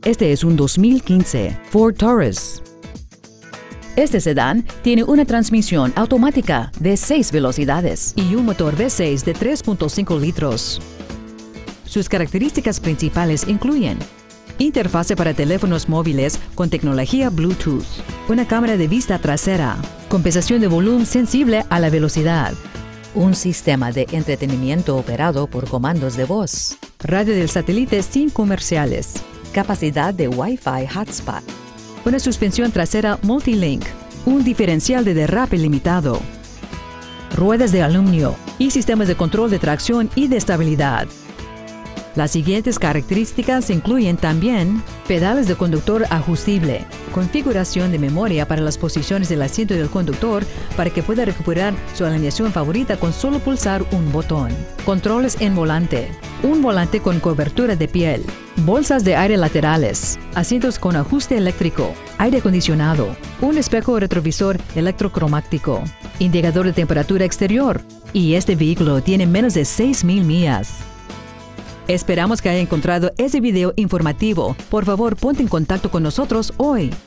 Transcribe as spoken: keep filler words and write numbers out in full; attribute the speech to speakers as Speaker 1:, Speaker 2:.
Speaker 1: Este es un dos mil quince Ford Taurus. Este sedán tiene una transmisión automática de seis velocidades y un motor V seis de tres punto cinco litros. Sus características principales incluyen interfase para teléfonos móviles con tecnología Bluetooth, una cámara de vista trasera, compensación de volumen sensible a la velocidad, un sistema de entretenimiento operado por comandos de voz, radio del satélite sin comerciales, capacidad de Wi-Fi hotspot, una suspensión trasera Multilink, un diferencial de derrape limitado, ruedas de aluminio y sistemas de control de tracción y de estabilidad. Las siguientes características incluyen también pedales de conductor ajustible, configuración de memoria para las posiciones del asiento del conductor para que pueda recuperar su alineación favorita con solo pulsar un botón, controles en volante, un volante con cobertura de piel, bolsas de aire laterales, asientos con ajuste eléctrico, aire acondicionado, un espejo retrovisor electrocromático, indicador de temperatura exterior, y este vehículo tiene menos de seis mil millas. Esperamos que haya encontrado ese video informativo. Por favor, ponte en contacto con nosotros hoy.